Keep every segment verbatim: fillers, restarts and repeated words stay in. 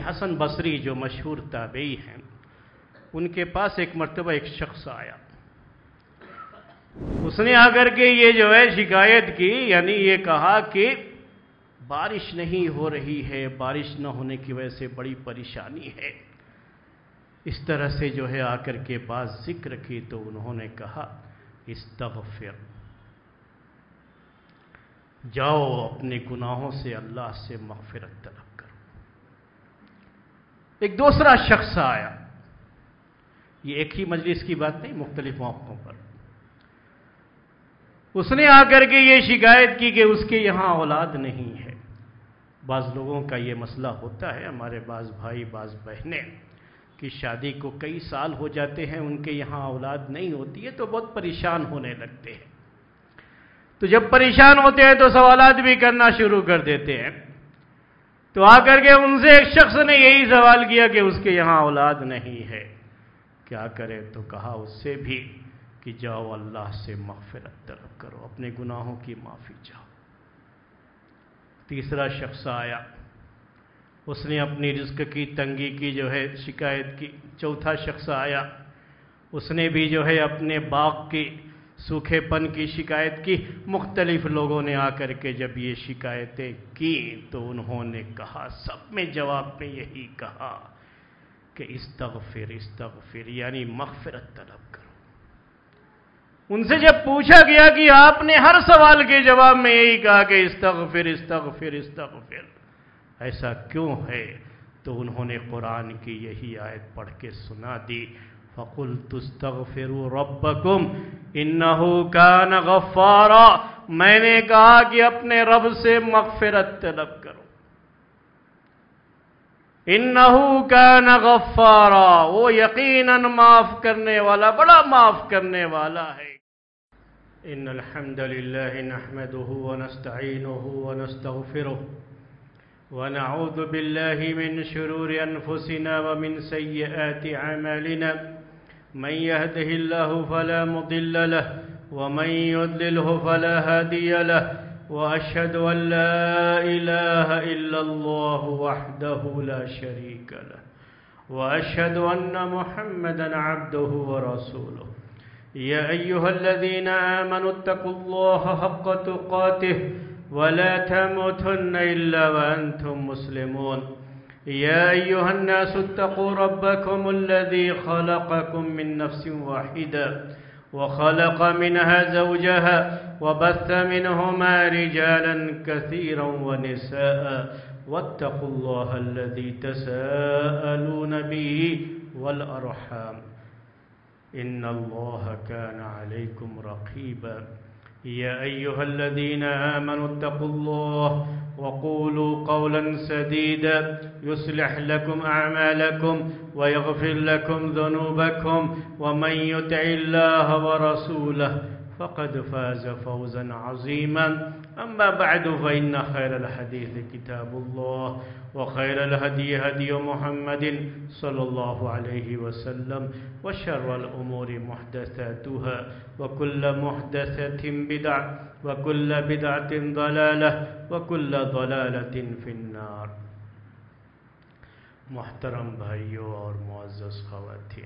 حسن بصری جو مشہور تابعی ہیں، ان کے پاس ایک مرتبہ ایک شخص آیا. اس نے آ کر کے یہ جو ہے شکایت کی، یعنی یہ کہا کہ بارش نہیں ہو رہی ہے، بارش نہ ہونے کی وجہ سے بڑی پریشانی ہے. اس طرح سے جو ہے آ کر کے بات ذکر کی تو انہوں نے کہا استغفر، جاؤ اپنے گناہوں سے اللہ سے مغفرت طلب کرو. ایک دوسرا شخص آیا، یہ ایک ہی مجلس کی بات نہیں، مختلف موقعوں پر. اس نے آ کر کے یہ شکایت کی کہ اس کے یہاں اولاد نہیں ہے. بعض لوگوں کا یہ مسئلہ ہوتا ہے، ہمارے بعض بھائی بعض بہنیں کی شادی کو کئی سال ہو جاتے ہیں، ان کے یہاں اولاد نہیں ہوتی ہے تو بہت پریشان ہونے لگتے ہیں. تو جب پریشان ہوتے ہیں تو سوالات بھی کرنا شروع کر دیتے ہیں. تو آ کر کے ان سے ایک شخص نے یہی سوال کیا کہ اس کے یہاں اولاد نہیں ہے، کیا کرے؟ تو کہا اس سے بھی کہ جاؤ اللہ سے مغفرت طلب کرو، اپنے گناہوں کی معافی چاہو. تیسرا شخص آیا، اس نے اپنی رزق کی تنگی کی جو ہے شکایت کی. چوتھا شخص آیا، اس نے بھی جو ہے اپنے باغ کی سوکھے پن کی شکایت کی. مختلف لوگوں نے آ کر کے جب یہ شکایتیں کی تو انہوں نے کہا، سب میں جواب میں یہی کہا کہ استغفر استغفر، یعنی مغفرت طلب کرو. ان سے جب پوچھا گیا کہ آپ نے ہر سوال کے جواب میں یہی کہا کہ استغفر استغفر استغفر، ایسا کیوں ہے؟ تو انہوں نے قرآن کی یہی آیت پڑھ کے سنا دی، فَقُلْتُ اسْتَغْفِرُوا رَبَّكُمْ إِنَّهُ كَانَ غَفَّارًا. میں نے کہا کہ اپنے رب سے مغفرت طلب کرو. إِنَّهُ كَانَ غَفَّارًا، وہ یقیناً معاف کرنے والا، بڑا معاف کرنے والا ہے. ان الحمد لله نحمده ونستعينه ونستغفره ونعوذ بالله من شرور أنفسنا ومن سيئات أعمالنا، من يهده الله فلا مضل له ومن يضلله فلا هادي له، وأشهد أن لا إله إلا الله وحده لا شريك له، وأشهد أن محمدا عبده ورسوله. يا أيها الذين آمنوا اتقوا الله حق تقاته ولا تموتن إلا وأنتم مسلمون. يا أيها الناس اتقوا ربكم الذي خلقكم من نفس واحدة وخلق منها زوجها وبث منهما رجالا كثيرا ونساء واتقوا الله الذي تساءلون به والأرحام إن الله كان عليكم رقيبا. يا أيها الذين آمنوا اتقوا الله وقولوا قولا سديدا يصلح لكم أعمالكم ويغفر لكم ذنوبكم، ومن يطع الله ورسوله فقد فاز فوزا عظيما. أما بعد فإن خير الحديث كتاب الله، وخير الهدي هدي محمد صلى الله عليه وسلم، وشر الأمور محدثاتها، وكل محدثة بدعة، وكل بدعة ضلالة، وكل ضلالة في النار. محترم بھائیوں اور معزز خواتین،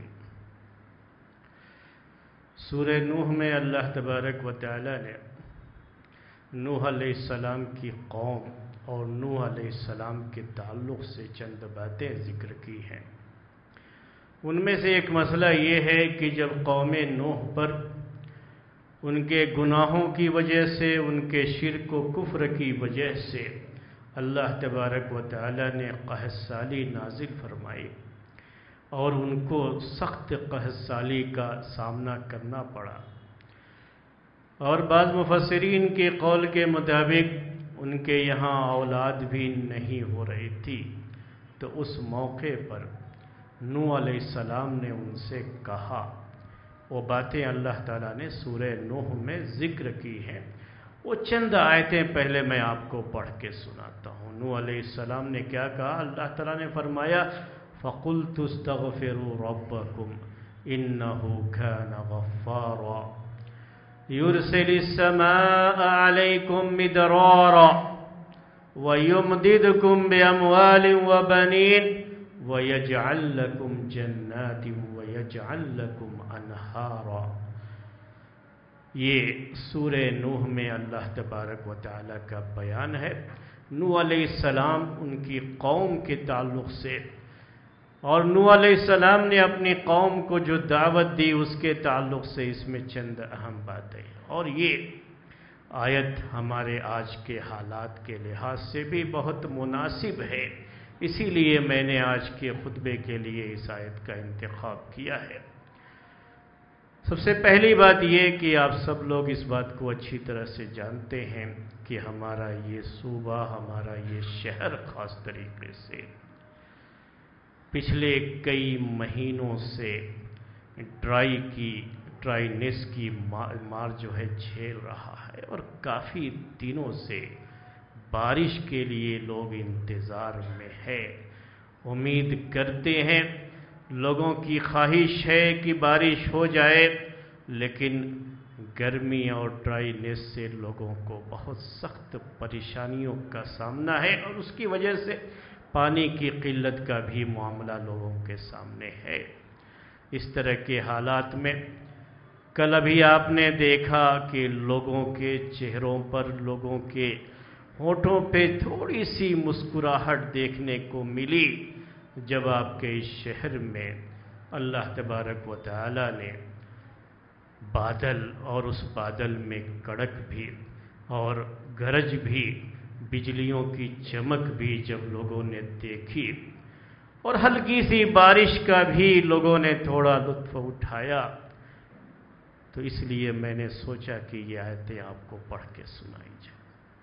سورہ نوح میں اللہ تبارک و تعالی نے نوح علیہ السلام کی قوم اور نوح علیہ السلام کے تعلق سے چند باتیں ذکر کی ہیں. ان میں سے ایک مسئلہ یہ ہے کہ جب قوم نوح پر ان کے گناہوں کی وجہ سے، ان کے شرک و کفر کی وجہ سے اللہ تبارک و تعالی نے قحط سالی نازل فرمائی اور ان کو سخت قحط سالی کا سامنا کرنا پڑا. اور بعض مفسرین کے قول کے مطابق ان کے یہاں اولاد بھی نہیں ہو رہی تھی. تو اس موقع پر نوح علیہ السلام نے ان سے کہا، وہ باتیں اللہ تعالیٰ نے سورہ نوح میں ذکر کی ہیں. وہ چند آیتیں پہلے میں آپ کو پڑھ کے سناتا ہوں. نوح علیہ السلام نے کیا کہا؟ اللہ تعالیٰ نے فرمایا فَقُلْتُ اسْتَغْفِرُوا رَبَّكُمْ إِنَّهُ كَانَ غَفَّارًا يُرْسِلِ السَّمَاءَ عَلَيْكُمْ مِدْرَارًا وَيُمْدِدْكُمْ بِأَمْوَالٍ وَبَنِينَ وَيَجْعَلْ لَكُمْ جَنَّاتٍ وَيَجْعَلْ لَكُمْ أَنْهَارًا۔ یہ سورہ نوح میں اللہ تبارک و تعالیٰ کا بیان ہے۔ نوح علیہ السلام ان کی قوم کے تعلق سے، اور نوح علیہ السلام نے اپنی قوم کو جو دعوت دی اس کے تعلق سے اس میں چند اہم باتیں، اور یہ آیت ہمارے آج کے حالات کے لحاظ سے بھی بہت مناسب ہے، اسی لیے میں نے آج کے خطبے کے لیے اس آیت کا انتخاب کیا ہے۔ سب سے پہلی بات یہ کہ آپ سب لوگ اس بات کو اچھی طرح سے جانتے ہیں کہ ہمارا یہ صوبہ، ہمارا یہ شہر خاص طریقے سے پچھلے کئی مہینوں سے ڈرائی کی ڈرائینس کی مار جو ہے جھیل رہا ہے، اور کافی دنوں سے بارش کے لیے لوگ انتظار میں ہے، امید کرتے ہیں، لوگوں کی خواہش ہے کہ بارش ہو جائے، لیکن گرمی اور ڈرائینس سے لوگوں کو بہت سخت پریشانیوں کا سامنا ہے، اور اس کی وجہ سے پانی کی قلت کا بھی معاملہ لوگوں کے سامنے ہے۔ اس طرح کے حالات میں کل ابھی آپ نے دیکھا کہ لوگوں کے چہروں پر، لوگوں کے ہونٹوں پہ تھوڑی سی مسکراہٹ دیکھنے کو ملی جب آپ کے اس شہر میں اللہ تبارک و تعالی نے بادل، اور اس بادل میں کڑک بھی اور گرج بھی، بجلیوں کی چمک بھی جب لوگوں نے دیکھی، اور ہلکی سی بارش کا بھی لوگوں نے تھوڑا لطف اٹھایا، تو اس لیے میں نے سوچا کہ یہ آیتیں آپ کو پڑھ کے سنائی جائیں۔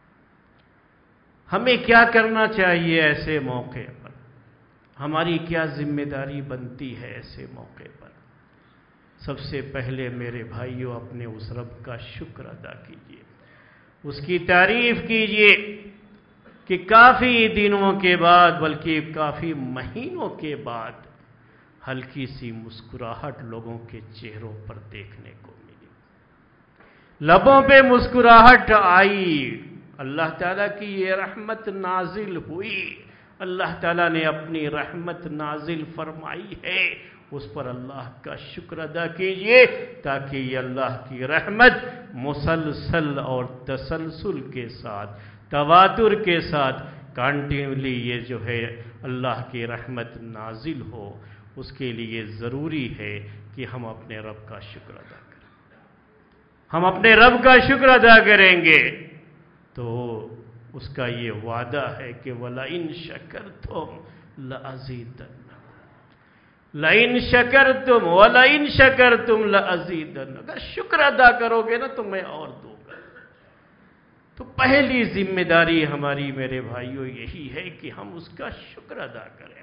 ہمیں کیا کرنا چاہیے ایسے موقع پر؟ ہماری کیا ذمہ داری بنتی ہے ایسے موقع پر؟ سب سے پہلے میرے بھائیوں، اپنے اس رب کا شکر ادا کیجیے، اس کی تعریف کیجیے کہ کافی دنوں کے بعد، بلکہ کافی مہینوں کے بعد ہلکی سی مسکراہٹ لوگوں کے چہروں پر دیکھنے کو ملی، لبوں پہ مسکراہٹ آئی، اللہ تعالیٰ کی یہ رحمت نازل ہوئی، اللہ تعالیٰ نے اپنی رحمت نازل فرمائی ہے، اس پر اللہ کا شکر ادا کیجئے، تاکہ یہ اللہ کی رحمت مسلسل اور تسلسل کے ساتھ، تواتر کے ساتھ کانٹینیولی یہ جو ہے اللہ کی رحمت نازل ہو۔ اس کے لیے ضروری ہے کہ ہم اپنے رب کا شکر ادا کریں۔ ہم اپنے رب کا شکر ادا کریں گے تو اس کا یہ وعدہ ہے کہ وَلَئِن شَكَرْتُمْ لَأَزِيدَنَّكُمْ، لَئِن شَكَرْتُمْ وَلَئِن شَكَرْتُمْ لَأَزِيدَنَّكُمْ، اگر شکر ادا کرو گے نا تو میں اور دوں گا۔ تو پہلی ذمہ داری ہماری میرے بھائیوں یہی ہے کہ ہم اس کا شکر ادا کریں،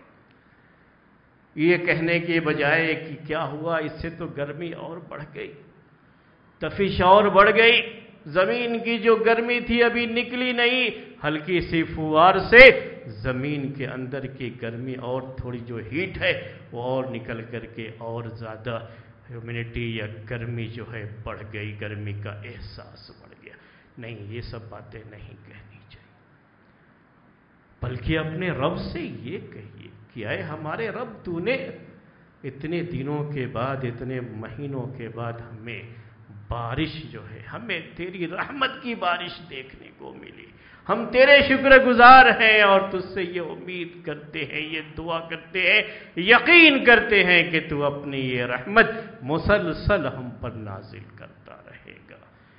یہ کہنے کے بجائے کہ کیا ہوا، اس سے تو گرمی اور بڑھ گئی، تفش اور بڑھ گئی، زمین کی جو گرمی تھی ابھی نکلی نہیں، ہلکی سی فوار سے زمین کے اندر کی گرمی اور تھوڑی جو ہیٹ ہے وہ اور نکل کر کے اور زیادہ ہیومیڈیٹی یا گرمی جو ہے بڑھ گئی، گرمی کا احساس بڑھ گیا۔ نہیں، یہ سب باتیں نہیں کہنی چاہیے، بلکہ اپنے رب سے یہ کہیے کہ اے ہمارے رب، تو نے اتنے دنوں کے بعد، اتنے مہینوں کے بعد ہمیں بارش جو ہے، ہمیں تیری رحمت کی بارش دیکھنے کو ملی، ہم تیرے شکر گزار ہیں، اور تجھ سے یہ امید کرتے ہیں، یہ دعا کرتے ہیں، یقین کرتے ہیں کہ تو اپنی یہ رحمت مسلسل ہم پر نازل کرتا رہے گا۔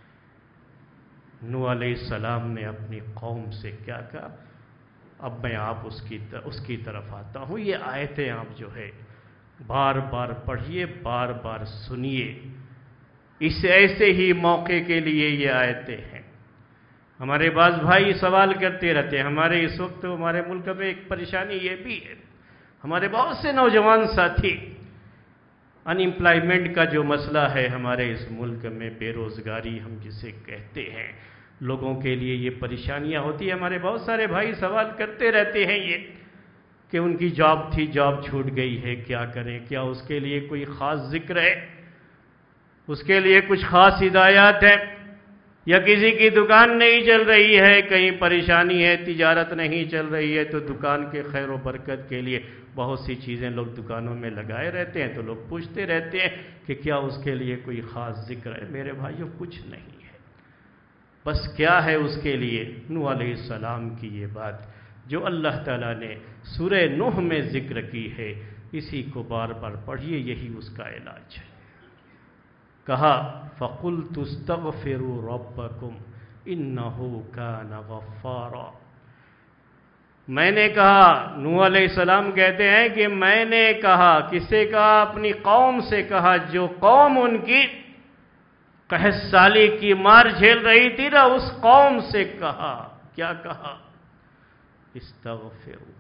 نوح علیہ السلام نے اپنی قوم سے کیا کہا؟ اب میں آپ اس کی اس کی طرف آتا ہوں۔ یہ آیتیں آپ جو ہے بار بار پڑھیے، بار بار سنیے، اس ایسے ہی موقع کے لیے یہ آیتیں ہیں۔ ہمارے بعض بھائی سوال کرتے رہتے ہیں، ہمارے اس وقت ہمارے ملک میں ایک پریشانی یہ بھی ہے، ہمارے بہت سے نوجوان ساتھی، ان امپلائمنٹ کا جو مسئلہ ہے ہمارے اس ملک میں، بے روزگاری ہم جسے کہتے ہیں، لوگوں کے لیے یہ پریشانیاں ہوتی ہیں۔ ہمارے بہت سارے بھائی سوال کرتے رہتے ہیں یہ کہ ان کی جاب تھی، جاب چھوٹ گئی ہے، کیا کریں؟ کیا اس کے لیے کوئی خاص ذکر ہے؟ اس کے لیے کچھ خاص ہدایات ہیں؟ یا کسی کی دکان نہیں چل رہی ہے، کہیں پریشانی ہے، تجارت نہیں چل رہی ہے، تو دکان کے خیر و برکت کے لیے بہت سی چیزیں لوگ دکانوں میں لگائے رہتے ہیں، تو لوگ پوچھتے رہتے ہیں کہ کیا اس کے لیے کوئی خاص ذکر ہے؟ میرے بھائیوں، کچھ نہیں ہے، بس کیا ہے اس کے لیے؟ نوح علیہ السلام کی یہ بات جو اللہ تعالیٰ نے سورہ نوح میں ذکر کی ہے، اسی کو بار بار پڑھیے، یہی اس کا علاج ہے۔ کہا فَقُلْتُ اسْتَغْفِرُوا رَبَّكُمْ إِنَّهُ كَانَ غَفَّارًا۔ میں نے کہا، نوح علیہ السلام کہتے ہیں کہ میں نے کہا، کسے کہا؟ اپنی قوم سے کہا، جو قوم ان کی قحط سالی کی مار جھیل رہی تھی نا، اس قوم سے کہا۔ کیا کہا؟ استغفروا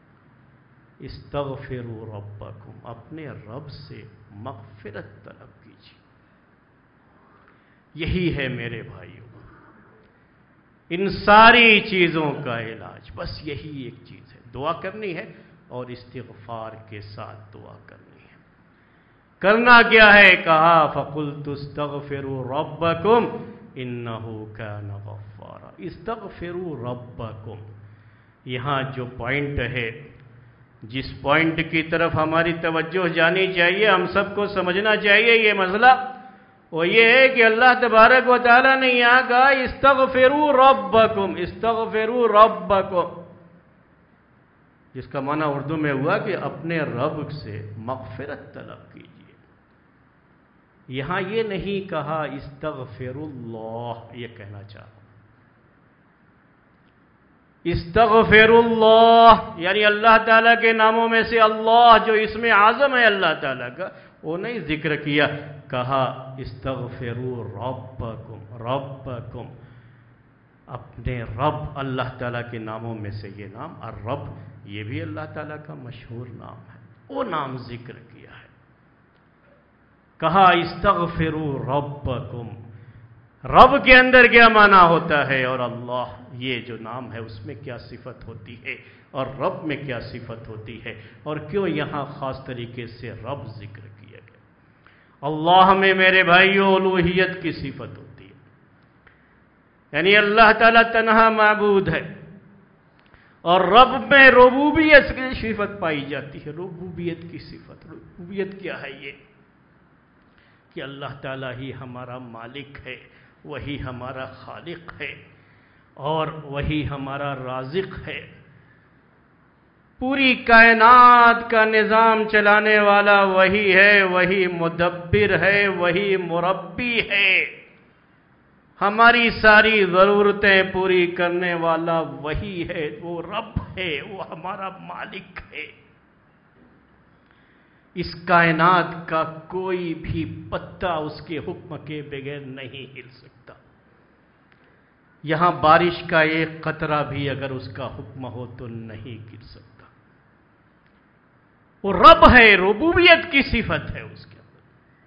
استغفروا ربکم، اپنے رب سے مغفرت طلب کیجیے۔ یہی ہے میرے بھائیوں ان ساری چیزوں کا علاج، بس یہی ایک چیز ہے، دعا کرنی ہے اور استغفار کے ساتھ دعا کرنی ہے۔ کرنا کیا ہے؟ کہا فَقُلْتُ اسْتَغْفِرُوا رَبَّكُمْ إِنَّهُ كَانَ غَفَّارًا۔ استغفروا ربکم، یہاں جو پوائنٹ ہے، جس پوائنٹ کی طرف ہماری توجہ جانی چاہیے، ہم سب کو سمجھنا چاہیے یہ مسئلہ، وہ یہ ہے کہ اللہ تبارک و تعالیٰ نے یہاں کہا استغفروا ربکم، استغفروا ربکم، جس کا معنی اردو میں ہوا کہ اپنے رب سے مغفرت طلب کیجیے۔ یہاں یہ نہیں کہا استغفر اللہ، یہ کہنا چاہوں استغفر اللہ یعنی اللہ تعالیٰ کے ناموں میں سے اللہ جو اسم اعظم ہے اللہ تعالیٰ کا، وہ نہیں ذکر کیا، کہا استغفروا ربکم، ربکم اپنے رب، اللہ تعالیٰ کے ناموں میں سے یہ نام الرب، یہ بھی اللہ تعالیٰ کا مشہور نام ہے، وہ نام ذکر کیا ہے۔ کہا استغفروا ربکم، رب کے اندر کیا معنی ہوتا ہے، اور اللہ یہ جو نام ہے اس میں کیا صفت ہوتی ہے، اور رب میں کیا صفت ہوتی ہے، اور کیوں یہاں خاص طریقے سے رب ذکر کیا گیا۔ اللہ میں میرے بھائیوں الوہیت کی صفت ہوتی ہے، یعنی اللہ تعالیٰ تنہا معبود ہے، اور رب میں ربوبیت کی صفت پائی جاتی ہے۔ ربوبیت کی صفت، ربوبیت کیا ہے؟ یہ کہ اللہ تعالیٰ ہی ہمارا مالک ہے، وہی ہمارا خالق ہے، اور وہی ہمارا رازق ہے، پوری کائنات کا نظام چلانے والا وہی ہے، وہی مدبر ہے، وہی مربی ہے، ہماری ساری ضرورتیں پوری کرنے والا وہی ہے، وہ رب ہے، وہ ہمارا مالک ہے۔ اس کائنات کا کوئی بھی پتا اس کے حکم کے بغیر نہیں ہل سکتا، یہاں بارش کا ایک قطرہ بھی اگر اس کا حکم ہو تو نہیں گر سکتا۔ وہ رب ہے، ربوبیت کی صفت ہے اس کے اندر،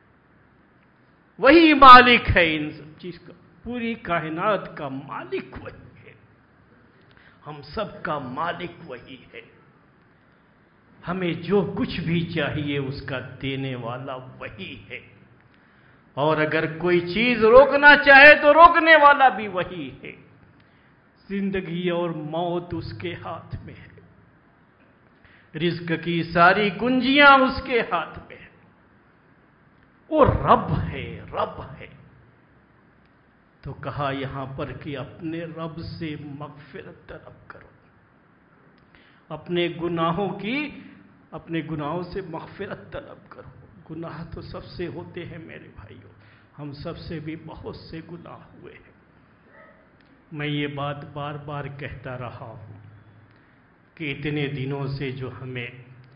وہی مالک ہے ان سب چیز کا، پوری کائنات کا مالک وہی ہے، ہم سب کا مالک وہی ہے، ہمیں جو کچھ بھی چاہیے اس کا دینے والا وہی ہے، اور اگر کوئی چیز روکنا چاہے تو روکنے والا بھی وہی ہے۔ زندگی اور موت اس کے ہاتھ میں ہے، رزق کی ساری کنجیاں اس کے ہاتھ میں ہیں، وہ رب ہے، رب ہے۔ تو کہا یہاں پر کہ اپنے رب سے مغفرت طلب کرو، اپنے گناہوں کی اپنے گناہوں سے مغفرت طلب کرو۔ گناہ تو سب سے ہوتے ہیں میرے بھائیوں، ہم سب سے بھی بہت سے گناہ ہوئے ہیں۔ میں یہ بات بار بار کہتا رہا ہوں کہ اتنے دنوں سے جو ہمیں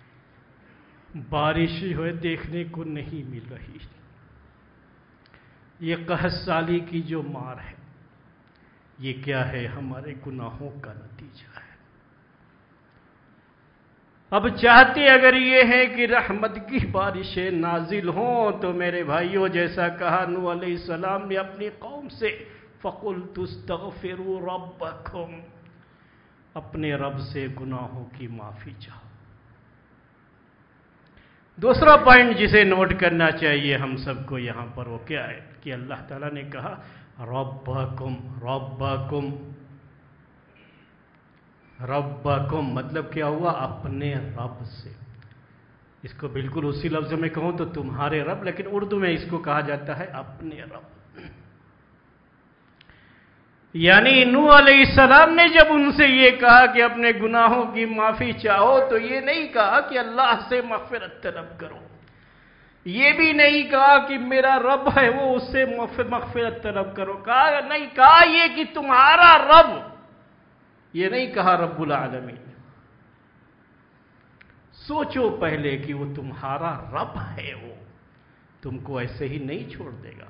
بارش ہوئے دیکھنے کو نہیں مل رہی، یہ قحط سالی کی جو مار ہے، یہ کیا ہے؟ ہمارے گناہوں کا نتیجہ ہے۔ اب چاہتے اگر یہ ہے کہ رحمت کی بارشیں نازل ہوں تو میرے بھائیوں جیسا کہا نوح علیہ السلام نے اپنی قوم سے فَقُلْتُ اسْتَغْفِرُوا رَبَّكُمْ، اپنے رب سے گناہوں کی معافی چاہو۔ دوسرا پوائنٹ جسے نوٹ کرنا چاہیے ہم سب کو یہاں پر وہ کیا ہے کہ اللہ تعالیٰ نے کہا रब्बकुम, रब्बकुम, रब्बकुम मतलब क्या हुआ? अपने रब से। इसको बिल्कुल उसी लफ्ज़ में कहूँ तो तुम्हारे रब, लेकिन उर्दू में इसको कहा जाता है अपने रब। यानी नूह अलैहिस्सलाम ने जब उनसे ये कहा कि अपने गुनाहों की माफ़ी चाहो, तो ये नहीं कहा कि अल्लाह से मग़फ़िरत तलब करो, ये भी नहीं कहा कि मेरा रब है वो उससे मग़फ़िरत तलब करो, कहा नहीं, कहा ये कि तुम्हारा रब, ये नहीं कहा रब्बुल आलमीन। सोचो पहले कि वो तुम्हारा रब है, वो तुमको ऐसे ही नहीं छोड़ देगा।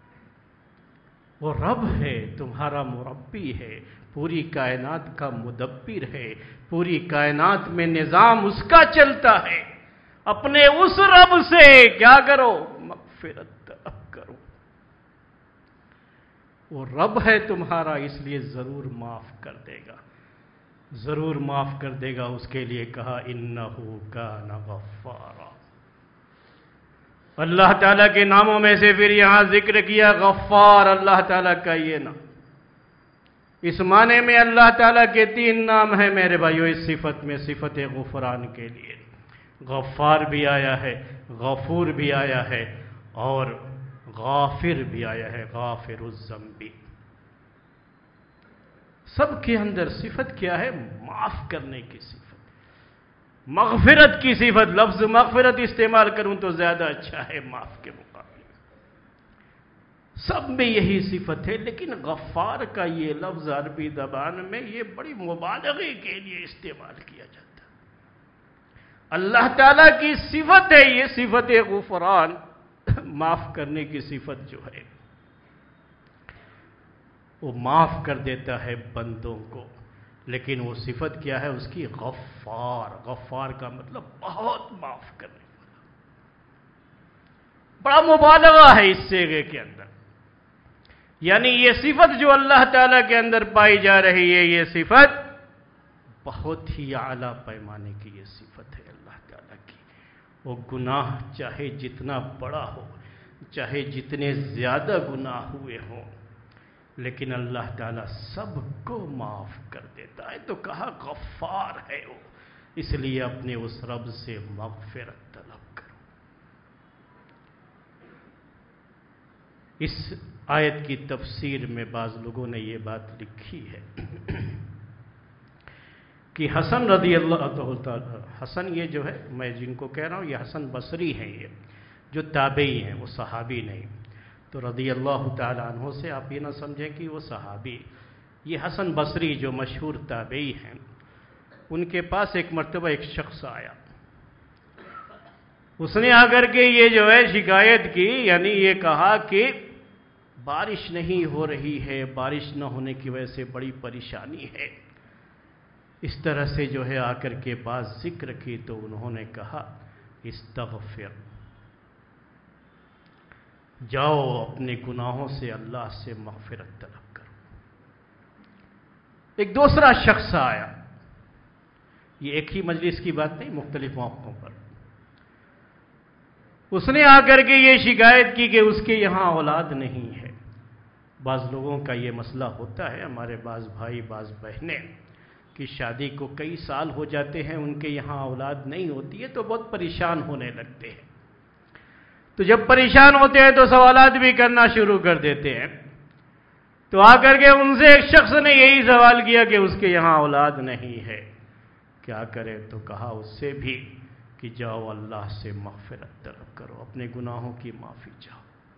वो रब है, तुम्हारा मुरब्बी है, पूरी कायनात का मुदब्बिर है, पूरी कायनात में निज़ाम उसका चलता है। अपने उस रब से क्या करो? मग़फ़िरत तलब करो। वो रब है तुम्हारा, इसलिए ज़रूर माफ़ कर देगा, ज़रूर माफ़ कर देगा। उसके लिए कहा इन्नहु कान गफ़्फ़ारा। अल्लाह ताला के नामों में से फिर यहां जिक्र किया गफ़्फ़ार, अल्लाह ताला का ये नाम। इस माने में अल्लाह ताला के तीन नाम हैं मेरे भाइयों इस सिफत में, सिफत गुफ़रान के लिए। गफ़्फ़ार भी आया है, गफ़ूर भी आया है, और गाफिर भी आया है, गाफिरुज़ ज़ंबी। सबके अंदर सिफत क्या है? माफ करने की सिफत, मग़फ़िरत की सिफत। लफ्ज़ मग़फ़िरत इस्तेमाल करूं तो ज़्यादा अच्छा है माफ के मुकाबले। सब में यही सिफत है, लेकिन गफ़्फ़ार का ये लफ्ज़ अरबी ज़बान में ये बड़ी मुबालगे के लिए इस्तेमाल किया जाता है। अल्लाह ताला की सिफत है ये, सिफत गुफ़रान, माफ करने की सिफत जो है, वो माफ कर देता है बंदों को। लेकिन वो सिफत क्या है उसकी? गफ़्फ़ार। गफ़्फ़ार का मतलब बहुत माफ करने वाला। बड़ा मुबालगा है इस सिगे के अंदर। यानी ये सिफत जो अल्लाह ताला के अंदर पाई जा रही है, ये सिफत बहुत ही आला पैमाने की ये सिफत है अल्लाह ताला की। वो गुनाह चाहे जितना बड़ा हो, चाहे जितने ज्यादा गुनाह हुए हों, लेकिन अल्लाह ताला सबको माफ कर देता है। तो कहा गफ़्फ़ार है वो, इसलिए अपने उस रब से मग़फ़िरत तलब करो। इस आयत की तफसीर में बाज़ लोगों ने ये बात लिखी है कि हसन रज़ी अल्लाह तआला, हसन ये जो है मैं जिनको कह रहा हूँ ये हसन बसरी हैं, ये जो ताबई हैं, वो सहाबी नहीं। तो रज़ी अल्लाह तआला अन्हु से आप ये ना समझें कि वो सहाबी। ये हसन बसरी जो मशहूर ताबई हैं, उनके पास एक मर्तबा एक शख्स आया। उसने आकर के ये जो है शिकायत की, यानी ये कहा कि बारिश नहीं हो रही है, बारिश न होने की वजह से बड़ी परेशानी है। इस तरह से जो है आकर के बात जिक्र की तो उन्होंने कहा इस्तग़फ़िर, जाओ अपने गुनाहों से अल्लाह से मग़फ़िरत तलब करो। एक दूसरा शख्स आया, ये एक ही मजलिस की बात नहीं, मुख्तलिफ मौक़ों पर। उसने आकर के ये शिकायत की कि उसके यहाँ औलाद नहीं है। बाज़ लोगों का ये मसला होता है, हमारे बाज़ भाई बाज़ बहनें कि शादी को कई साल हो जाते हैं, उनके यहाँ औलाद नहीं होती है तो बहुत परेशान होने लगते हैं। तो जब परेशान होते हैं तो सवालात भी करना शुरू कर देते हैं। तो आकर के उनसे एक शख्स ने यही सवाल किया कि उसके यहाँ औलाद नहीं है, क्या करे? तो कहा उससे भी कि जाओ अल्लाह से मग़फ़िरत तलब करो, अपने गुनाहों की माफ़ी चाहो।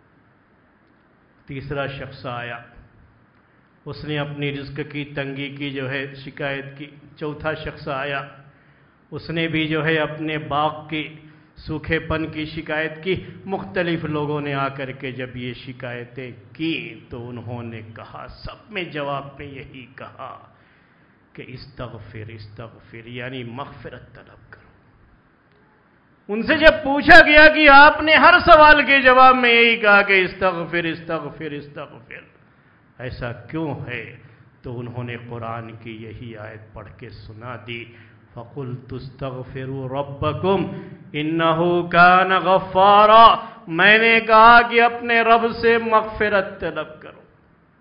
तीसरा शख्स आया, उसने अपनी रिज़्क़ की तंगी की जो है शिकायत की। चौथा शख्स आया, उसने भी जो है अपने बाग की सूखेपन की शिकायत की। मुख्तलिफ लोगों ने आकर के जब ये शिकायतें की तो उन्होंने कहा, सब में जवाब में यही कहा कि इस्तग़फ़िर इस्तग़फ़िर, यानी मग़फ़िरत तलब करो। उनसे जब पूछा गया कि आपने हर सवाल के जवाब में यही कहा कि इस्तग़फ़िर इस्तग़फ़िर इस्तग़फ़िर, ऐसा क्यों है? तो उन्होंने कुरान की यही आयत पढ़ के सुना दी, फ़क़ुल्तु इस्तग़फ़िरू रब्बकुम इन्नहु कान गफ़्फ़ारा। मैंने कहा कि अपने रब से मग़फ़िरत तलब करो।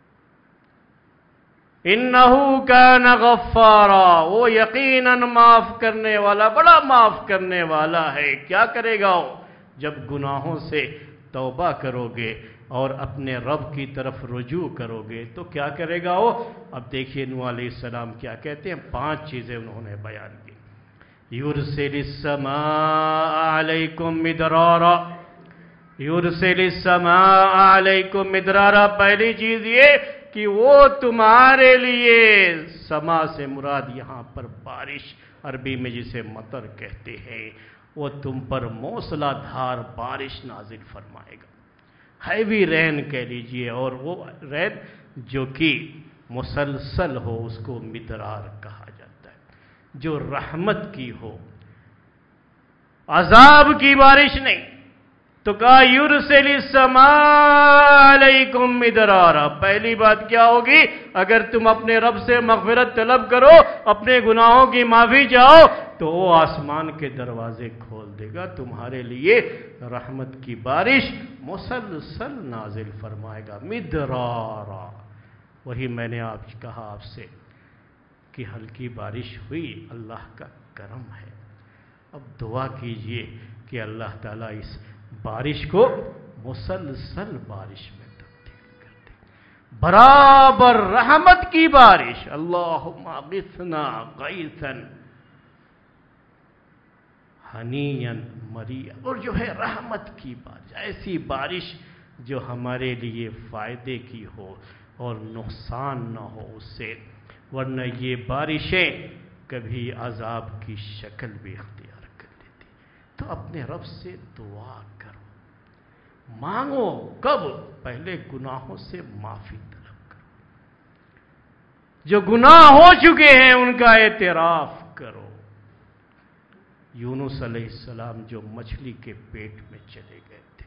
इन्नहु कान गफ्फारा, वो यकीनन माफ करने वाला, बड़ा माफ करने वाला है। क्या करेगा वो? जब गुनाहों से तौबा करोगे और अपने रब की तरफ रुजू करोगे तो क्या करेगा वो? अब देखिए नूह अलैहिस्सलाम क्या कहते हैं, पांच चीजें उन्होंने बयान की। युरसिलिस समा अलैकुम मिदरारा, युरसिलिस समा अलैकुम मिदरारा। पहली चीज ये कि वो तुम्हारे लिए, समा से मुराद यहां पर बारिश, अरबी में जिसे मतर कहते हैं, वो तुम पर मूसलाधार बारिश नाजिल फरमाएगा। हैवी रैन कह लीजिए, और वो रैन जो कि मुसलसल हो उसको मिदरार कहा जाता है, जो रहमत की हो, अजाब की बारिश नहीं। तो कहा युरसिलिस समा अलैकुम मिदरारा। पहली बात क्या होगी? अगर तुम अपने रब से मग़फ़िरत तलब करो, अपने गुनाहों की माफी चाहो, तो वो आसमान के दरवाजे खोल देगा, तुम्हारे लिए रहमत की बारिश मुसलसल नाजिल फरमाएगा। मिदरारा, वही मैंने आप कहा आपसे कि हल्की बारिश हुई, अल्लाह का करम है। अब दुआ कीजिए कि अल्लाह ताला इस बारिश को मुसलसल बारिश में तब्दील कर दे, बराबर रहमत की बारिश। अल्लाहुम्मा गिस्ना गैसन हनीयन मरिया, और जो है रहमत की बारिश, ऐसी बारिश जो हमारे लिए फायदे की हो और नुकसान न हो उससे, वरना ये बारिशें कभी अजाब की शक्ल भी इख्तियार कर लेती। तो अपने रब से दुआ करो, मांगो। कब? पहले गुनाहों से माफी तलब करो, जो गुनाह हो चुके हैं उनका एतराफ करो। यूनुस अलैहिस्सलाम जो मछली के पेट में चले गए थे,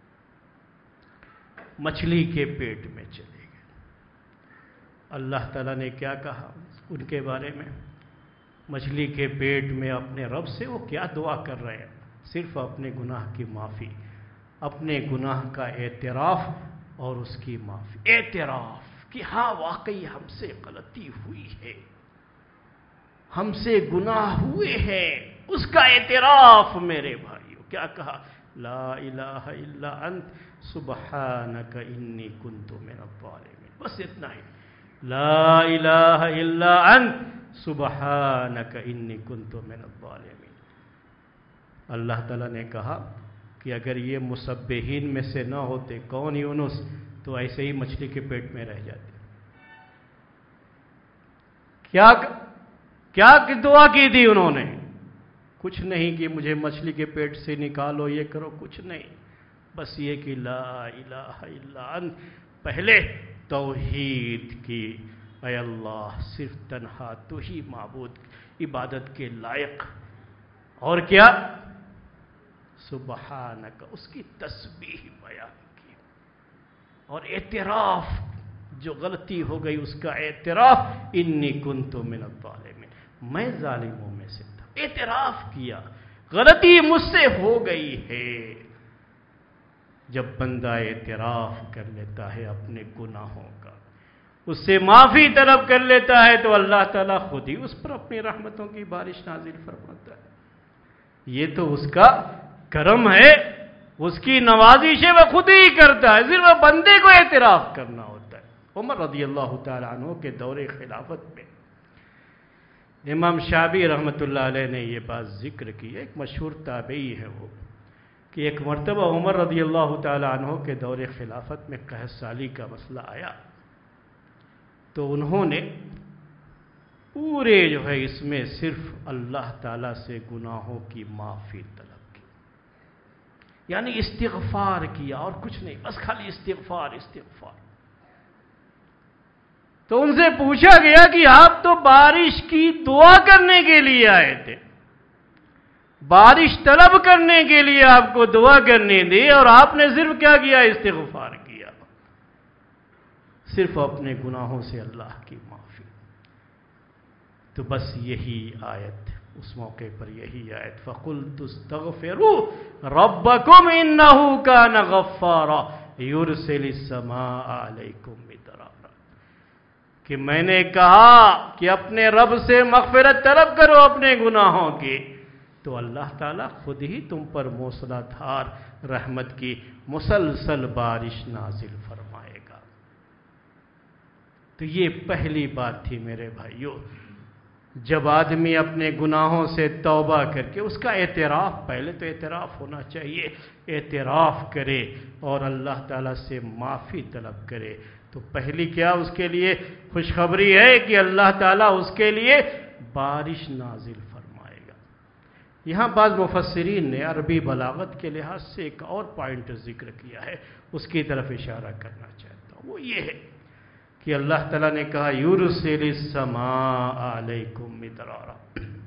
मछली के पेट में चले गए, अल्लाह ताला ने क्या कहा उनके बारे में? मछली के पेट में अपने रब से वो क्या दुआ कर रहे हैं? सिर्फ अपने गुनाह की माफ़ी, अपने गुनाह का एतराफ़ और उसकी माफ़ी। एतराफ़ कि हाँ वाकई हमसे गलती हुई है, हमसे गुनाह हुए हैं, उसका एतराफ़ मेरे भाइयों। क्या कहा? ला इलाहा इल्ला अंत सुब्हानक इन्नी कुन्तु मिनज़्ज़ालिमीन। बस इतना ही, ला इलाहा इल्ला अंत सुब्हानक इन्नी कुन्तु मिनज़्ज़ालिमीन। अल्लाह ताला ने कहा कि अगर ये मुसब्बिहीन में से ना होते कौन यूनुस, तो ऐसे ही मछली के पेट में रह जाते। क्या क्या दुआ की थी उन्होंने? कुछ नहीं कि मुझे मछली के पेट से निकालो, ये करो, कुछ नहीं। बस ये कि ला इलाहा इल्ला अंत। पहले तौहीद की, ऐ अल्लाह सिर्फ तन्हा तू ही माबूद इबादत के लायक, और क्या? सुबहानक, उसकी तस्बीह बयान की, और एतराफ, जो गलती हो गई उसका एतराफ। इन्नी कुन्तु मिनज़्ज़ालिमीन, मैं जालिमों में से था। एतराफ किया, गलती मुझसे हो गई है। जब बंदा एतराफ कर लेता है अपने गुनाहों का, उससे माफी तलब कर लेता है, तो अल्लाह ताला खुद ही उस पर अपनी रहमतों की बारिश नाजिल फरमाता है। ये तो उसका करम है, उसकी नवाजिश है, वह खुद ही करता है, सिर्फ बंदे को एतराफ करना होता है। उमर रज़ियल्लाहु ताला अन्हु के दौरे खिलाफत में इमाम शाबी रहमतुल्लाह अलैह ने यह बात जिक्र की। एक मशहूर ताबई है वो, कि एक मरतबा उमर रज़ियल्लाहु ताला अन्हु के दौरे खिलाफत में कहसाली का मसला आया, तो उन्होंने पूरे जो है इसमें सिर्फ अल्लाह ताला से गुनाहों की माफ़ी तलब की, यानी इस्तिग़फ़ार किया और कुछ नहीं, बस खाली इस्तिग़फ़ार इस्तिग़फ़ार। तो उनसे पूछा गया कि आप तो बारिश की दुआ करने के लिए आए थे, बारिश तलब करने के लिए आपको दुआ करने दी, और आपने सिर्फ क्या किया? इस्तिग़फ़ार किया, सिर्फ अपने गुनाहों से अल्लाह की माफ़ी। तो बस यही आयत, उस मौके पर यही आयत, फ़क़ुल्तु इस्तग़फ़िरू रब्बकुम इन्नहु कान गफ़्फ़ारा युरसिलिस समा अलैकुम मिदरारा। کہ میں نے کہا کہ اپنے رب سے مغفرت طلب کرو اپنے گناہوں کی، تو اللہ تعالیٰ خود ہی تم پر موسلا دھار رحمت کی مسلسل بارش نازل فرمائے گا۔ تو یہ پہلی بات تھی میرے بھائیوں، جب آدمی اپنے گناہوں سے توبہ کر کے، اس کا اعتراف، پہلے تو اعتراف ہونا چاہیے، اعتراف کرے اور اللہ تعالیٰ سے معافی طلب کرے، تو پہلی کیا اس کے لیے خوشخبری ہے کہ اللہ تعالیٰ اس کے لیے بارش نازل فرمائے گا۔ یہاں بعض مفسرین نے عربی بلاغت کے لحاظ سے ایک اور پوائنٹ ذکر کیا ہے، اس کی طرف اشارہ کرنا چاہتا ہوں، وہ یہ ہے کہ اللہ تعالیٰ نے کہا یرسل السماء علیکم مدرارا،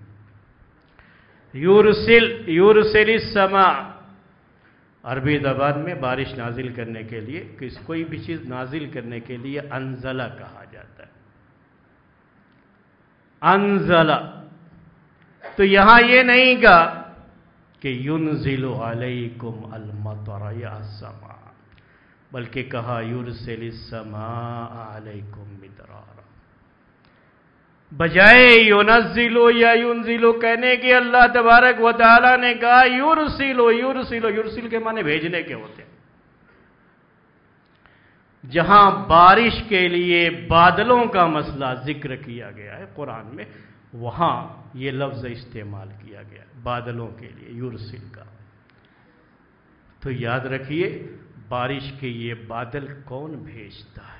یرسل یرسل السماء، عربی زبان میں بارش نازل کرنے کے لیے، کس کوئی بھی چیز نازل کرنے کے لیے انزلہ کہا جاتا ہے، انزلہ۔ تو یہاں یہ نہیں کہا کہ ینزل علیکم المطر یا السماء، بلکہ کہا یرسل السماء علیکم مدرارا، بجائے ینزلو یا ینزلو کہنے کے اللہ تبارک و تعالی نے کہا یرسلو یرسلو، یرسل کے معنی بھیجنے کے ہوتے ہیں۔ جہاں بارش کے لیے بادلوں کا مسئلہ ذکر کیا گیا ہے قرآن میں، وہاں یہ لفظ استعمال کیا گیا بادلوں کے لیے، یرسل کا۔ تو یاد رکھیے بارش کے یہ بادل کون بھیجتا ہے؟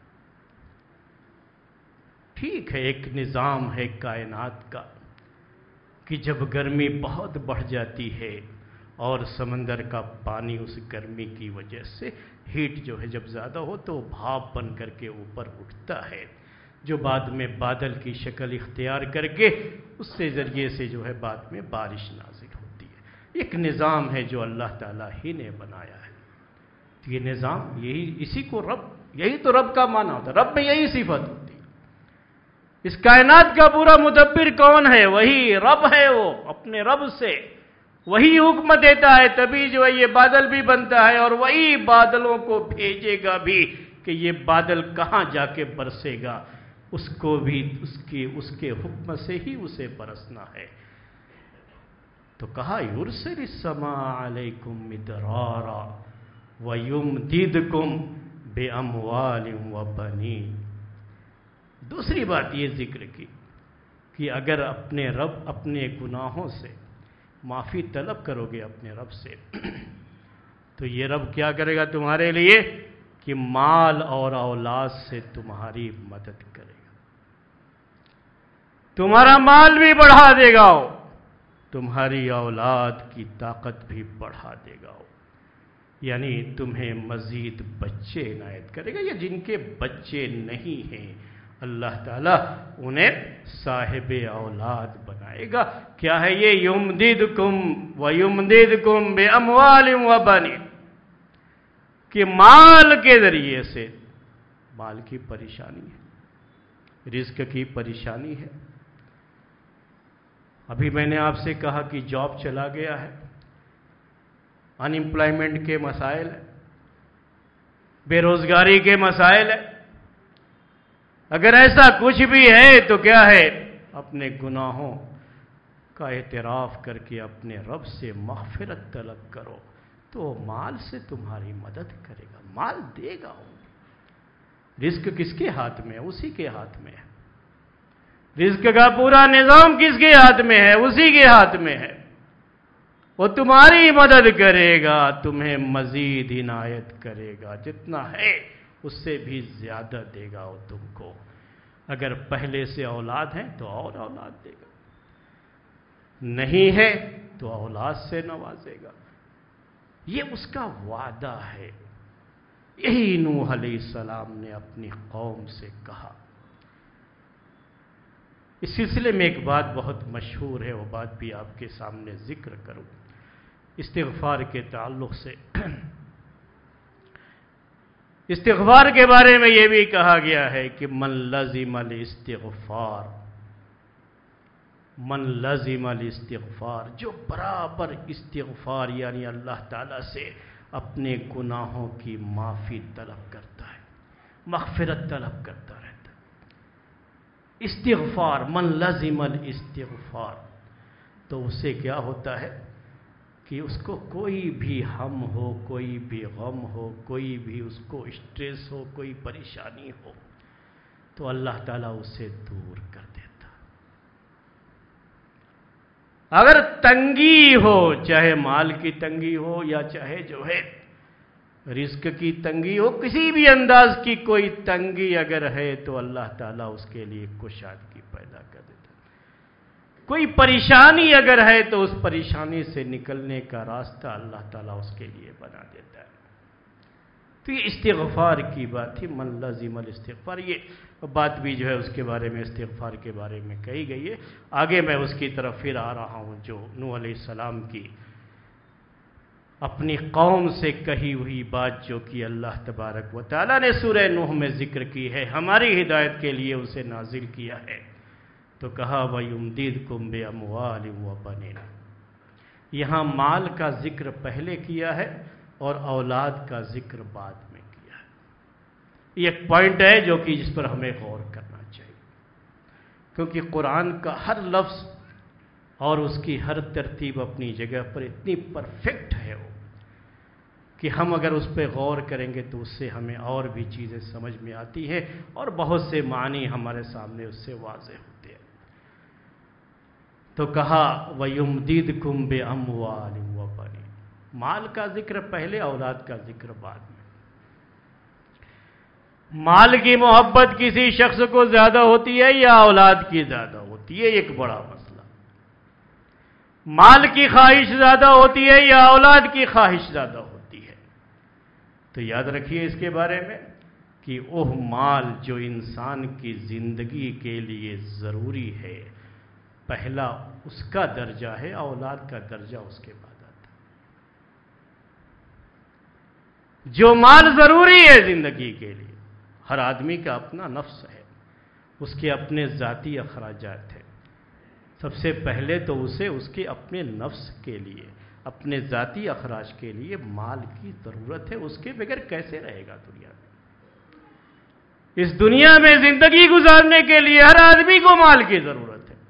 ٹھیک ہے ایک نظام ہے کائنات کا کہ جب گرمی بہت بڑھ جاتی ہے اور سمندر کا پانی اس گرمی کی وجہ سے ہیٹ جو ہے جب زیادہ ہو تو بھاپ بن کر کے اوپر اٹھتا ہے، جو بعد میں بادل کی شکل اختیار کر کے اس سے ذریعے سے جو ہے بعد میں بارش نازل ہوتی ہے۔ ایک نظام ہے جو اللہ تعالیٰ ہی نے بنایا ہے۔ یہ نظام، یہی اسی کو رب، یہی تو رب کا معنی ہوتا ہے، رب میں یہی صفت ہوتی ہے۔ اس کائنات کا پورا مدبر کون ہے؟ وہی رب ہے، وہ اپنے رب سے وہی حکم دیتا ہے، تبھی جو ہے یہ بادل بھی بنتا ہے، اور وہی بادلوں کو بھیجے گا بھی کہ یہ بادل کہاں جا کے برسے گا، اس کو بھی اس کے اس کے حکم سے ہی اسے برسنا ہے۔ تو کہا یرسل السماء علیکم مدرارا وَيُمْدِدْكُمْ بِأَمْوَالٍ وَبَنِينَ۔ دوسری بات یہ ذکر کی کہ اگر اپنے رب اپنے گناہوں سے معافی طلب کرو گے اپنے رب سے، تو یہ رب کیا کرے گا تمہارے لیے کہ مال اور اولاد سے تمہاری مدد کرے گا، تمہارا مال بھی بڑھا دے گا، تمہاری اولاد کی طاقت بھی بڑھا دے گا، یعنی تمہیں مزید بچے عنایت کرے گا، یا جن کے بچے نہیں ہیں اللہ تعالیٰ انہیں صاحب اولاد بنائے گا۔ کیا ہے یہ؟ یمددکم ویمددکم باموال وبنین، کہ مال کے ذریعے سے، مال کی پریشانی ہے، رزق کی پریشانی ہے۔ ابھی میں نے آپ سے کہا کہ جاب چلا گیا ہے، ان امپلائمنٹ کے مسائل ہیں، بے روزگاری کے مسائل ہیں۔ اگر ایسا کچھ بھی ہے تو کیا ہے؟ اپنے گناہوں کا اعتراف کر کے اپنے رب سے مغفرت طلب کرو، تو مال سے تمہاری مدد کرے گا، مال دے گا۔ رزق کس کے ہاتھ میں ہے؟ اسی کے ہاتھ میں ہے۔ رزق کا پورا نظام کس کے ہاتھ میں ہے؟ اسی کے ہاتھ میں ہے۔ وہ تمہاری مدد کرے گا، تمہیں مزید عنایت کرے گا، جتنا ہے اس سے بھی زیادہ دے گا وہ تم کو۔ اگر پہلے سے اولاد ہیں تو اور اولاد دے گا، نہیں ہے تو اولاد سے نوازے گا۔ یہ اس کا وعدہ ہے۔ یہی نوح علیہ السلام نے اپنی قوم سے کہا۔ اس سلسلے میں ایک بات بہت مشہور ہے، وہ بات بھی آپ کے سامنے ذکر کروں، استغفار کے تعلق سے۔ استغفار کے بارے میں یہ بھی کہا گیا ہے کہ من لزم الاستغفار، من لزم الاستغفار، جو برابر استغفار یعنی اللہ تعالیٰ سے اپنے گناہوں کی معافی طلب کرتا ہے، مغفرت طلب کرتا رہتا ہے، استغفار، من لزم الاستغفار، تو اس سے کیا ہوتا ہے کہ اس کو کوئی بھی ہم ہو، کوئی بھی غم ہو، کوئی بھی اس کو اسٹریس ہو، کوئی پریشانی ہو، تو اللہ تعالیٰ اسے دور کر دیتا۔ اگر تنگی ہو، چاہے مال کی تنگی ہو یا چاہے جو ہے رزق کی تنگی ہو، کسی بھی انداز کی کوئی تنگی اگر ہے تو اللہ تعالیٰ اس کے لیے کشادگی پیدا کر دیتا۔ کوئی پریشانی اگر ہے تو اس پریشانی سے نکلنے کا راستہ اللہ تعالیٰ اس کے لیے بنا دیتا ہے۔ تو یہ استغفار کی بات تھی، من لزم الاستغفار۔ یہ بات بھی جو ہے اس کے بارے میں، استغفار کے بارے میں کہی گئی ہے۔ آگے میں اس کی طرف پھر آ رہا ہوں، جو نوح علیہ السلام کی اپنی قوم سے کہی ہوئی بات، جو کہ اللہ تبارک و تعالیٰ نے سورہ نوح میں ذکر کی ہے، ہماری ہدایت کے لیے اسے نازل کیا ہے۔ تو کہا وَيُمْدِدْكُمْ بِأَمْوَالٍ وَبَنِينَ۔ یہاں مال کا ذکر پہلے کیا ہے اور اولاد کا ذکر بعد میں کیا ہے۔ یہ ایک پوائنٹ ہے جو کہ جس پر ہمیں غور کرنا چاہیے، کیونکہ قرآن کا ہر لفظ اور اس کی ہر ترتیب اپنی جگہ پر اتنی پرفیکٹ ہے وہ کہ ہم اگر اس پہ غور کریں گے تو اس سے ہمیں اور بھی چیزیں سمجھ میں آتی ہیں اور بہت سے معنی ہمارے سامنے اس سے واضح ہوتے ہیں۔ تو کہا وَيُمْدِدْكُمْ بِأَمْوَالٍ وَبَنِينَ، مال کا ذکر پہلے، اولاد کا ذکر بعد میں۔ مال کی محبت کسی شخص کو زیادہ ہوتی ہے یا اولاد کی زیادہ ہوتی ہے، ایک بڑا مسئلہ۔ مال کی خواہش زیادہ ہوتی ہے یا اولاد کی خواہش زیادہ ہوتی ہے؟ تو یاد رکھیے اس کے بارے میں کہ وہ مال جو انسان کی زندگی کے لیے ضروری ہے، پہلا اس کا درجہ ہے، اولاد کا درجہ اس کے بعد آتا ہے۔ جو مال ضروری ہے زندگی کے لیے، ہر آدمی کا اپنا نفس ہے، اس کے اپنے ذاتی اخراجات ہیں۔ سب سے پہلے تو اسے اس کے اپنے نفس کے لیے، اپنے ذاتی اخراج کے لیے مال کی ضرورت ہے۔ اس کے بغیر کیسے رہے گا دنیا میں؟ اس دنیا میں زندگی گزارنے کے لیے ہر آدمی کو مال کی ضرورت ہے۔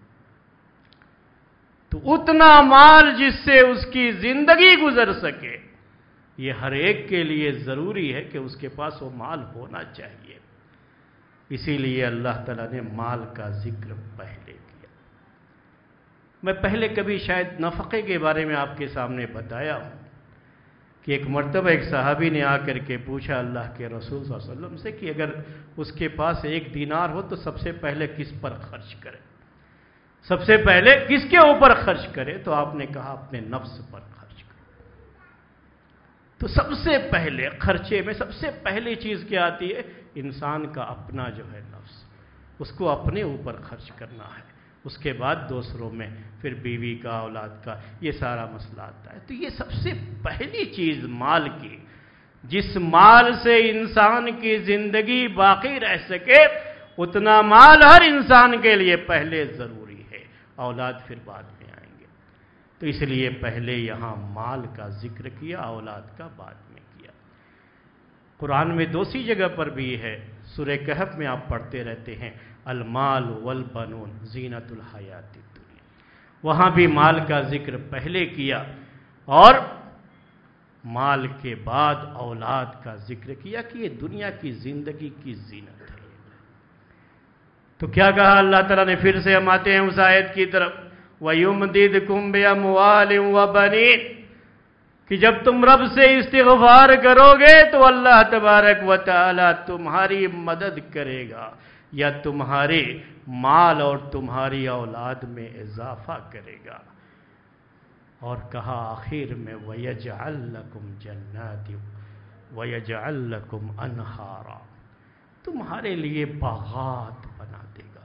تو اتنا مال جس سے اس کی زندگی گزر سکے، یہ ہر ایک کے لیے ضروری ہے کہ اس کے پاس وہ مال ہونا چاہیے۔ اسی لیے اللہ تعالیٰ نے مال کا ذکر پہلے کیا۔ میں پہلے کبھی شاید نفقے کے بارے میں آپ کے سامنے بتایا ہوں کہ ایک مرتبہ ایک صحابی نے آ کر کے پوچھا اللہ کے رسول صلی اللہ علیہ وسلم سے کہ اگر اس کے پاس ایک دینار ہو تو سب سے پہلے کس پر خرچ کرے، سب سے پہلے کس کے اوپر خرچ کرے؟ تو آپ نے کہا اپنے نفس پر خرچ کرے۔ تو سب سے پہلے خرچے میں سب سے پہلی چیز کیا آتی ہے؟ انسان کا اپنا جو ہے نفس، اس کو اپنے اوپر خرچ کرنا ہے۔ اس کے بعد دوسروں میں، پھر بیوی کا، اولاد کا، یہ سارا مسئلہ آتا ہے۔ تو یہ سب سے پہلی چیز مال کی، جس مال سے انسان کی زندگی باقی رہ سکے، اتنا مال ہر انسان کے لیے پہلے ضروری ہے، اولاد پھر بعد میں آئیں گے۔ تو اس لیے پہلے یہاں مال کا ذکر کیا، اولاد کا بعد میں کیا۔ قرآن میں دوسری جگہ پر بھی ہے، سورہ کہف میں آپ پڑھتے رہتے ہیں المال والبنون زینت الحیات الدنیا، وہاں بھی مال کا ذکر پہلے کیا اور مال کے بعد اولاد کا ذکر کیا کہ یہ دنیا کی زندگی کی زینت ہے۔ تو کیا کہا اللہ تعالیٰ نے؟ پھر سے ہم آتے ہیں اس آیت کی طرف، وَيُمْدِدْكُمْ بِأَمْوَالٍ وَبَنِينَ، کہ جب تم رب سے استغفار کرو گے تو اللہ تبارک و تعالی تمہاری مدد کرے گا یا تمہارے مال اور تمہاری اولاد میں اضافہ کرے گا۔ اور کہا آخر میں وَيَجْعَلْ لَكُمْ جَنَّاتٍ وَيَجْعَلْ لَكُمْ أَنْهَارًا، تمہارے لیے باغات بنا دے گا،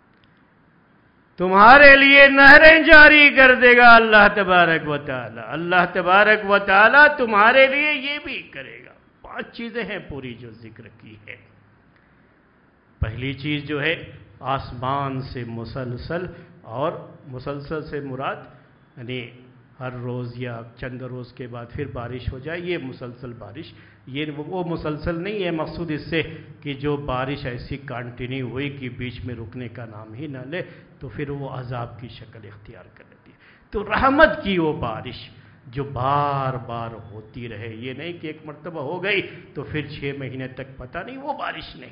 تمہارے لیے نہریں جاری کر دے گا اللہ تبارک و تعالی۔ اللہ تبارک و تعالی تمہارے لیے یہ بھی کرے گا۔ پانچ چیزیں ہیں پوری جو ذکر کی ہے۔ پہلی چیز جو ہے آسمان سے مسلسل، اور مسلسل سے مراد یعنی ہر روز یا چند روز کے بعد پھر بارش ہو جائے، یہ مسلسل بارش، یہ وہ مسلسل نہیں ہے مقصود اس سے کہ جو بارش ایسی کانٹینیو ہوئی کہ بیچ میں رکنے کا نام ہی نہ لے تو پھر وہ عذاب کی شکل اختیار کر لیتی ہے۔ تو رحمت کی وہ بارش جو بار بار ہوتی رہے، یہ نہیں کہ ایک مرتبہ ہو گئی تو پھر چھ مہینے تک پتہ نہیں، وہ بارش نہیں،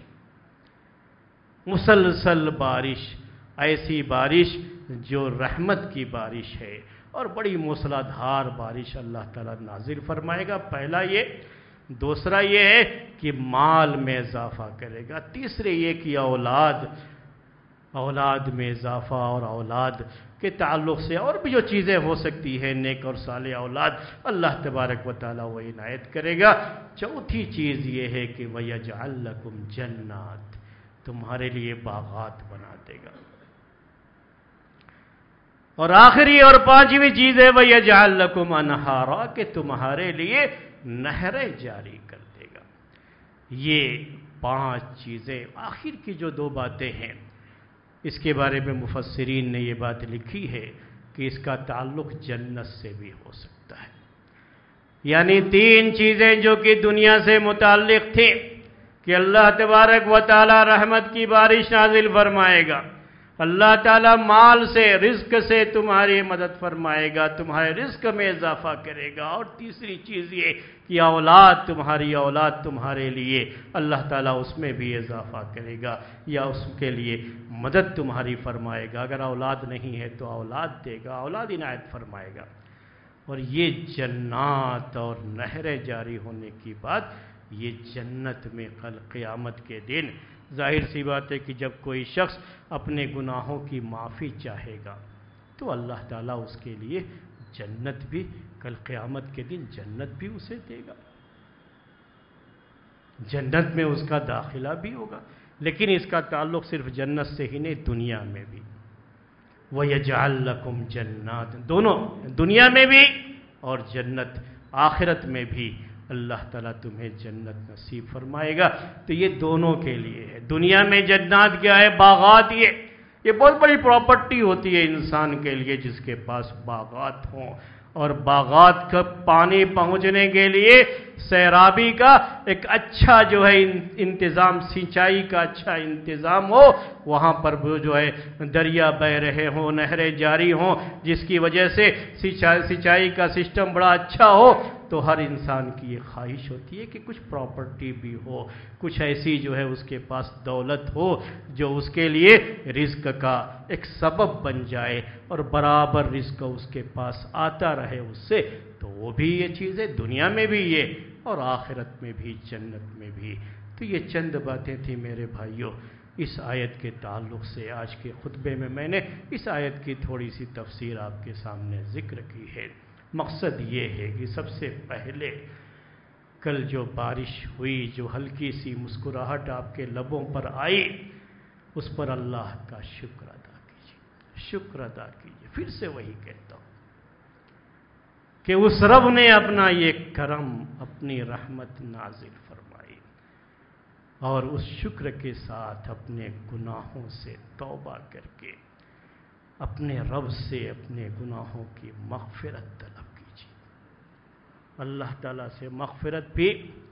مسلسل بارش، ایسی بارش جو رحمت کی بارش ہے اور بڑی موسلادھار بارش اللہ تعالیٰ نازل فرمائے گا۔ پہلا یہ، دوسرا یہ ہے کہ مال میں اضافہ کرے گا، تیسرے یہ کہ اولاد اولاد میں اضافہ اور اولاد کے تعلق سے اور بھی جو چیزیں ہو سکتی ہیں، نیک اور صالح اولاد اللہ تبارک و تعالیٰ وہ عنایت کرے گا۔ چوتھی چیز یہ ہے کہ وَيَجْعَلْ لَكُمْ جَنَّاتٍ، تمہارے لیے باغات بنا دے گا۔ اور آخری اور پانچویں چیز ہے وَيَجْعَلْ لَكُمْ أَنْهَارًا، کہ تمہارے لیے نہریں جاری کر دے گا۔ یہ پانچ چیزیں، آخر کی جو دو باتیں ہیں اس کے بارے میں مفسرین نے یہ بات لکھی ہے کہ اس کا تعلق جنت سے بھی ہو سکتا ہے، یعنی تین چیزیں جو کہ دنیا سے متعلق تھیں کہ اللہ تبارک و تعالی رحمت کی بارش نازل فرمائے گا، اللہ تعالیٰ مال سے، رزق سے تمہاری مدد فرمائے گا، تمہارے رزق میں اضافہ کرے گا، اور تیسری چیز یہ کہ اولاد، تمہاری اولاد تمہارے لیے اللہ تعالیٰ اس میں بھی اضافہ کرے گا یا اس کے لیے مدد تمہاری فرمائے گا۔ اگر اولاد نہیں ہے تو اولاد دے گا، اولاد عنایت فرمائے گا۔ اور یہ جنات اور نہریں جاری ہونے کی بات، یہ جنت میں کل قیامت کے دن ظاہر سی بات ہے کہ جب کوئی شخص اپنے گناہوں کی معافی چاہے گا تو اللہ تعالیٰ اس کے لیے جنت بھی، کل قیامت کے دن جنت بھی اسے دے گا، جنت میں اس کا داخلہ بھی ہوگا۔ لیکن اس کا تعلق صرف جنت سے ہی نہیں، دنیا میں بھی۔ وَيَجْعَلْ لَكُمْ جَنَّاتٍ، دونوں، دنیا میں بھی اور جنت آخرت میں بھی اللہ تعالیٰ تمہیں جنت نصیب فرمائے گا۔ تو یہ دونوں کے لیے ہے۔ دنیا میں جنات کیا ہے؟ باغات۔ یہ یہ بہت بڑی پراپرٹی ہوتی ہے انسان کے لیے جس کے پاس باغات ہوں، اور باغات کا پانی پہنچنے کے لیے سیرابی کا ایک اچھا جو ہے انتظام، سینچائی کا اچھا انتظام ہو، وہاں پر وہ جو ہے دریا بہ رہے ہوں، نہریں جاری ہوں، جس کی وجہ سے سینچائی کا سسٹم بڑا اچھا ہو، تو ہر انسان کی یہ خواہش ہوتی ہے کہ کچھ پراپرٹی بھی ہو، کچھ ایسی جو ہے اس کے پاس دولت ہو جو اس کے لیے رزق کا ایک سبب بن جائے اور برابر رزق اس کے پاس آتا رہے اس سے۔ تو وہ بھی یہ چیزیں دنیا میں بھی یہ اور آخرت میں بھی، جنت میں بھی۔ تو یہ چند باتیں تھیں میرے بھائیوں اس آیت کے تعلق سے۔ آج کے خطبے میں میں نے اس آیت کی تھوڑی سی تفسیر آپ کے سامنے ذکر کی ہے۔ مقصد یہ ہے کہ سب سے پہلے کل جو بارش ہوئی، جو ہلکی سی مسکراہٹ آپ کے لبوں پر آئی، اس پر اللہ کا شکر ادا کیجیے، شکر ادا کیجیے۔ پھر سے وہی کہتا ہوں کہ اس رب نے اپنا یہ کرم، اپنی رحمت نازل فرمائی، اور اس شکر کے ساتھ اپنے گناہوں سے توبہ کر کے اپنے رب سے اپنے گناہوں کی مغفرت طلب کیجیے۔ اللہ تعالیٰ سے مغفرت بھی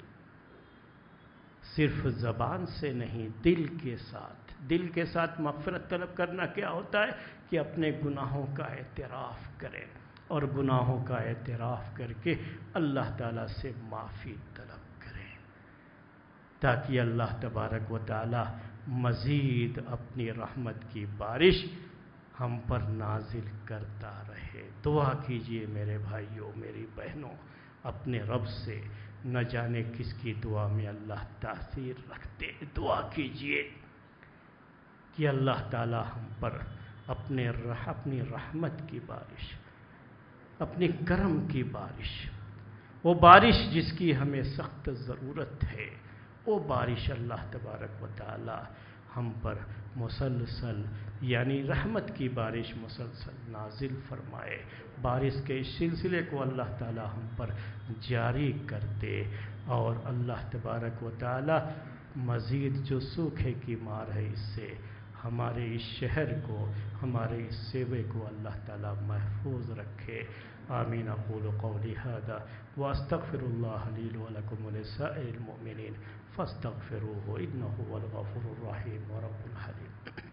صرف زبان سے نہیں، دل کے ساتھ، دل کے ساتھ مغفرت طلب کرنا کیا ہوتا ہے کہ اپنے گناہوں کا اعتراف کریں، اور گناہوں کا اعتراف کر کے اللہ تعالیٰ سے معافی طلب کریں، تاکہ اللہ تبارک و تعالیٰ مزید اپنی رحمت کی بارش ہم پر نازل کرتا رہے۔ دعا کیجئے میرے بھائیوں، میری بہنوں، اپنے رب سے۔ نہ جانے کس کی دعا میں اللہ تاثیر رکھتے، دعا کیجئے کہ اللہ تعالی ہم پر اپنے رح اپنی رحمت کی بارش، اپنی کرم کی بارش، وہ بارش جس کی ہمیں سخت ضرورت ہے، وہ بارش اللہ تبارک و تعالی ہم پر مسلسل، یعنی رحمت کی بارش مسلسل نازل فرمائے۔ بارش کے اس سلسلے کو اللہ تعالی ہم پر جاری کر دے، اور اللہ تبارک و تعالی مزید جو سوکھے کی مار ہے اس سے ہمارے اس شہر کو، ہمارے اس صوبے کو اللہ تعالی محفوظ رکھے۔ آمین اقول قولی هذا واستغفر اللہ لی ولکم ولسائر المؤمنین فاستغفروه انه هو الغفور الرحیم ورب الحلیم.